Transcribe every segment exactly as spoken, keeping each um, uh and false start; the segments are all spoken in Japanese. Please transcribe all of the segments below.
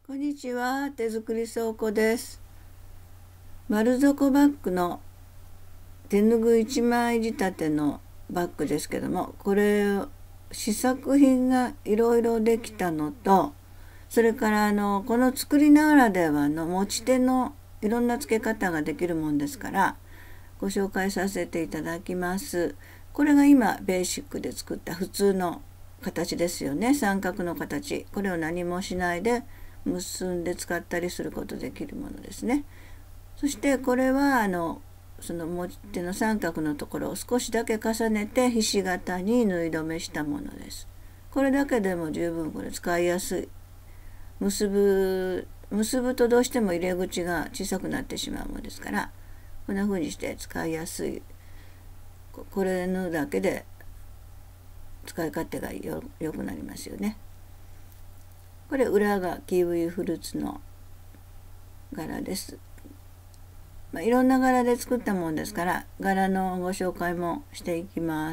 こんにちは、手作り倉庫です。丸底バッグの手ぬぐいいちまい仕立てのバッグですけども、これ試作品がいろいろできたのと、それからあのこの作りならではの持ち手のいろんな付け方ができるもんですからご紹介させていただきます。これが今ベーシックで作った普通の形ですよね。三角の形。これを何もしないで結んで使ったりすることできるものですね。そしてこれはあのその持ち手の三角のところを少しだけ重ねてひし形に縫い留めしたものです。これだけでも十分これ使いやすい。結ぶ結ぶとどうしても入れ口が小さくなってしまうものですから、こんな風にして使いやすい。これ縫うだけで使い勝手がよよくなりますよね。これ裏がキウイフルーツの柄です。まあ、いろんな柄で作ったもんですから柄のご紹介もしていきます。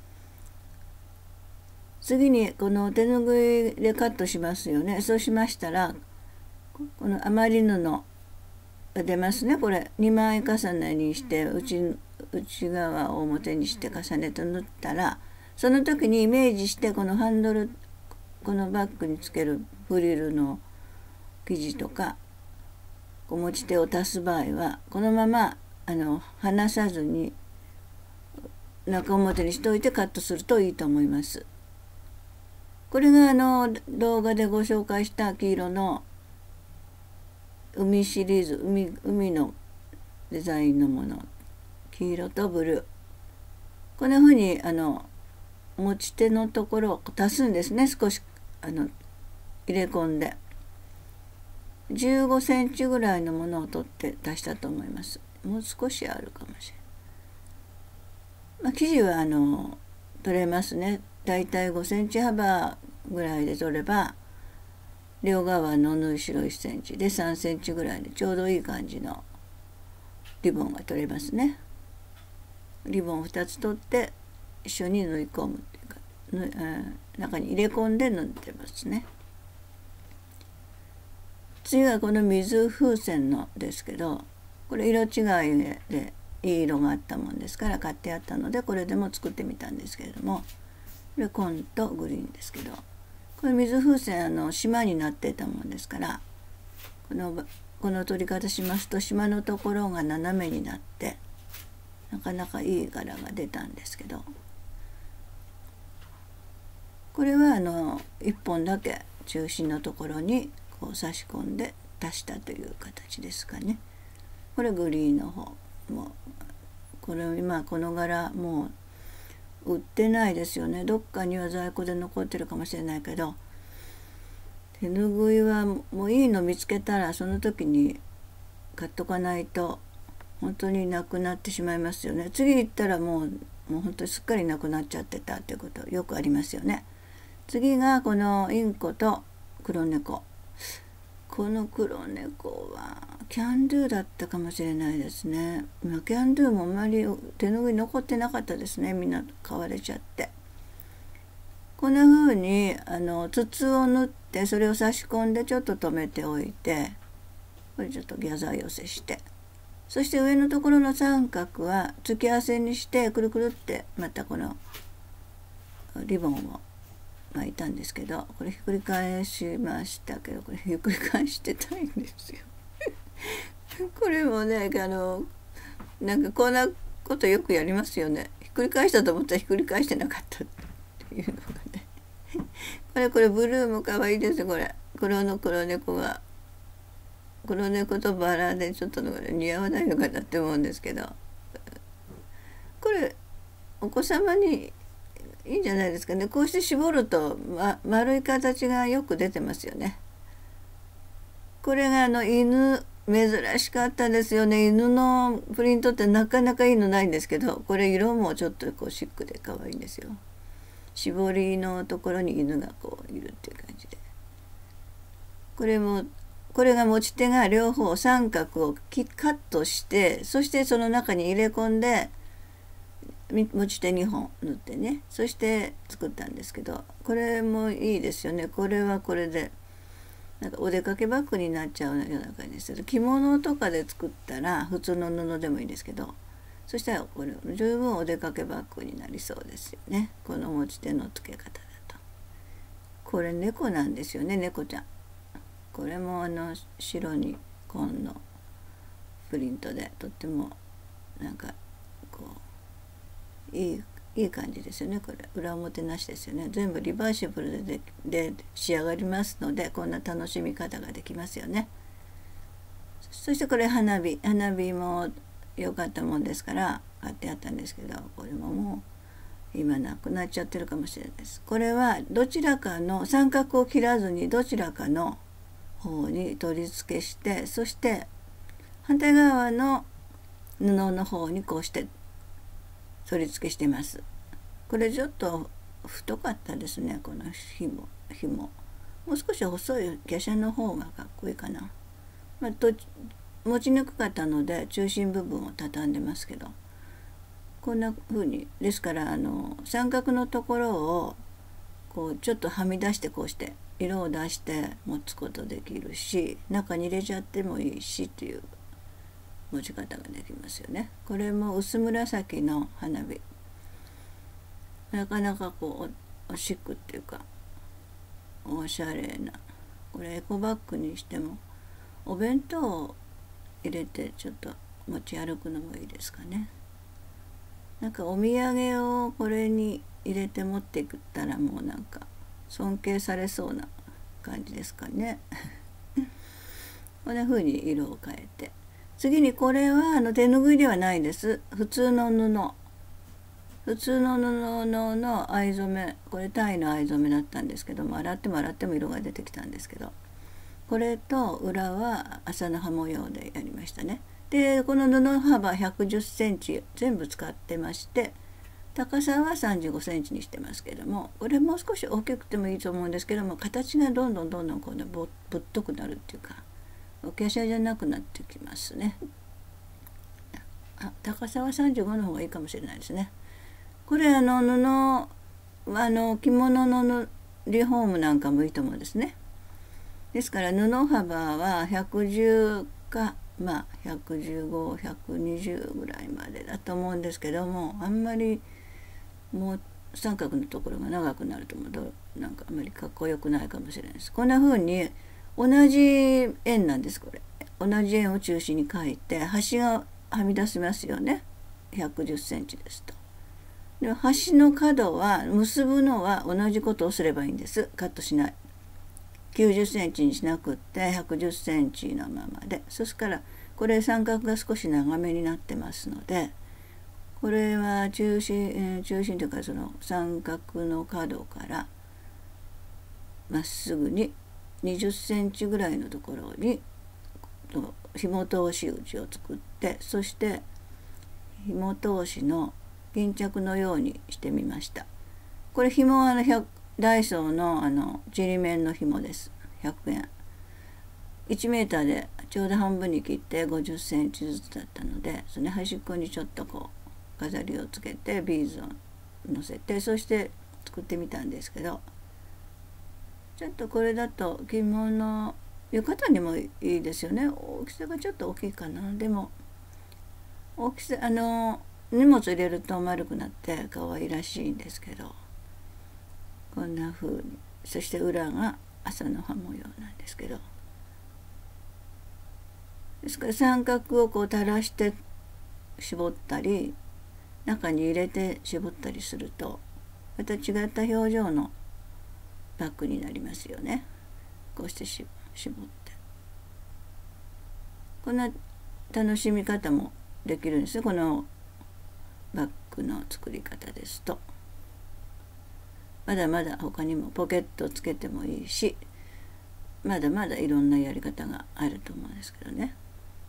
次にこの手ぬぐいでカットしますよね。そうしましたらこの余り布が出ますね。これにまい重ねにして内内側を表にして重ねて縫ったら、その時にイメージしてこのハンドル、このバッグにつけるフリルの生地とかこう持ち手を足す場合はこのままあの離さずに中表にしておいてカットするといいと思います。これがあの動画でご紹介した黄色の海シリーズ、海、海のデザインのもの、黄色とブルー。こんな風にあの持ち手のところを足すんですね。少しあの入れ込んでじゅうごセンチぐらいのものを取って足したと思います。もう少しあるかもしれない。まあ、生地はあの取れますね。だいたいごセンチ幅ぐらいで取れば両側の縫い代いっセンチでさんセンチぐらいでちょうどいい感じのリボンが取れますね。リボンをふたつ取って一緒に縫い込むっていうか、中に入れ込んで縫ってますね。次はこの水風船のですけど、これ色違いでいい色があったもんですから買ってあったのでこれでも作ってみたんですけれども、これ紺とグリーンですけど、これ水風船あの島になっていたもんですから、このこの取り方しますと島のところが斜めになってなかなかいい柄が出たんですけど、これはあのいっぽんだけ中心のところにこう差し込んで足したという形ですかね。これグリーンの方もこれ今この柄もう売ってないですよね。どっかには在庫で残ってるかもしれないけど、手ぬぐいはもういいの見つけたらその時に買っとかないと本当になくなってしまいますよね。次行ったらもうもう本当にすっかりなくなっちゃってたっていうことよくありますよね。次がこのインコと黒猫。この黒猫はキャンドゥだったかもしれないですね。まあ、キャンドゥもあまり手ぬぐい残ってなかったですね。みんな買われちゃって。こんな風にあの筒を縫ってそれを差し込んでちょっと留めておいて、これちょっとギャザー寄せして、そして上のところの三角は付け合わせにしてくるくるってまたこのリボンを巻いたんですけど、これひっくり返しましたけど、これひっくり返してたいんですよこれもねあのなんかこんなことよくやりますよね。ひっくり返したと思ったらひっくり返してなかったっていうのがねこれこれブルーも可愛いです。これ黒の黒猫が黒猫とバラでちょっと似合わないのかなって思うんですけど、これお子様にいいんじゃないですかね。こうして絞ると、ま、丸い形がよく出てますよね。これがあの犬珍しかったですよね。犬のプリントってなかなかいいのないんですけど、これ色もちょっとこうシックで可愛いんですよ。絞りのところに犬がこういるっていう感じで、これもこれが持ち手が両方三角をカットして、そしてその中に入れ込んで持ち手にほん縫ってね、そして作ったんですけど、これもいいですよね。これはこれでなんかお出かけバッグになっちゃうような感じですけど、着物とかで作ったら普通の布でもいいんですけど、そしたらこれ十分お出かけバッグになりそうですよね、この持ち手の付け方だと。これ猫なんですよね、猫ちゃん。これもあの白に紺のプリントでとってもなんかこういいいい感じですよね。これ裏表なしですよね。全部リバーシブルででで仕上がりますので、こんな楽しみ方ができますよね。そしてこれ花火花火も良かったもんですから買ってあったんですけど、これももう今なくなっちゃってるかもしれないです。これはどちらかの三角を切らずにどちらかの方に取り付けして、そして反対側の布の方にこうして取り付けしてます。これちょっと太かったですね、この紐紐もう少し細い華奢の方がかっこいいかな。まあ、と持ちにくかったので中心部分を畳んでますけど、こんな風にですから、あの三角のところをこうちょっとはみ出して、こうして色を出して持つことできるし、中に入れちゃってもいいしっていう持ち方ができますよね。これも薄紫の花火、なかなかこうシックっていうかおしゃれな、これエコバッグにしてもお弁当を入れてちょっと持ち歩くのもいいですかね。なんかお土産をこれに入れて持っていったらもうなんか尊敬されそうな感じですかね。こんな風に色を変えて、次にこれはあの手ぬぐいではないです。普通の布普通の布の藍染め、これタイの藍染めだったんですけども、洗っても洗っても色が出てきたんですけど、これと裏は麻の葉模様でやりましたね。でこの布幅ひゃくじゅっセンチ全部使ってまして、高さはさんじゅうごセンチにしてますけども、これもう少し大きくてもいいと思うんですけども、形がどんどんどんどんこうねぶっとくなるっていうか、お華奢じゃなくなってきますね。あ、高さはさんじゅうごの方がいいかもしれないですね。これあの布あの着物のリフォームなんかもいいと思うんですね。ですから布幅はひゃくじゅうかまあひゃくじゅうご、ひゃくにじゅうぐらいまでだと思うんですけども、あんまりもう三角のところが長くなるともどなんかあんまりかっこよくないかもしれないです。こんな風に同じ円なんです。これ同じ円を中心に書いて端がはみ出しますよね、ひゃくじゅっセンチですと。で端の角は結ぶのは同じことをすればいいんです。カットしない、きゅうじゅっセンチにしなくってひゃくじゅっセンチのままで、そしたらこれ三角が少し長めになってますので、これは中心中心というかその三角の角からまっすぐににじゅっセンチぐらいのところに紐通し口を作って、そして紐通しの巾着のようにしてみました。これ紐はあのダイソーのあのちりめんの紐です。ひゃくえん、いちメーターでちょうど半分に切ってごじゅっセンチずつだったので、その端っこにちょっとこう飾りをつけてビーズをのせて、そして作ってみたんですけど、ちょっとこれだと着物浴衣にもいいですよね。大きさがちょっと大きいかな。でも大きさあの荷物入れると丸くなって可愛らしいんですけど、こんな風に、そして裏が麻の葉模様なんですけど、ですから三角をこう垂らして絞ったり中に入れて絞ったりするとまた違った表情のバッグになりますよね。こうしてし絞って、こんな楽しみ方もできるんですよ、このバッグの作り方ですと。まだまだ他にもポケットつけてもいいし、まだまだいろんなやり方があると思うんですけどね。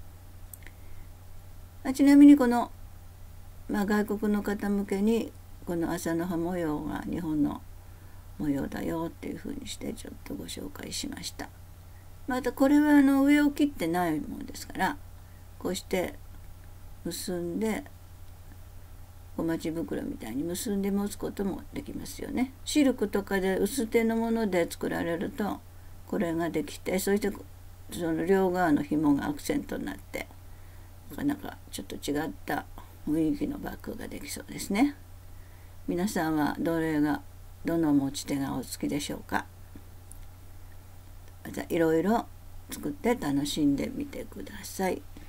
あちなみにこの、まあ、外国の方向けにこの麻の葉模様が日本の模様だよっていうふうにしてちょっとご紹介しました。またこれはあの上を切ってないものですから、こうして結んで小町袋みたいに結んで持つこともできますよね。シルクとかで薄手のもので作られるとこれができて、そしてその両側の紐がアクセントになって、なかなかちょっと違った雰囲気のバッグができそうですね。皆さんはどれがどの持ち手がお好きでしょうか。またいろいろ作って楽しんでみてください。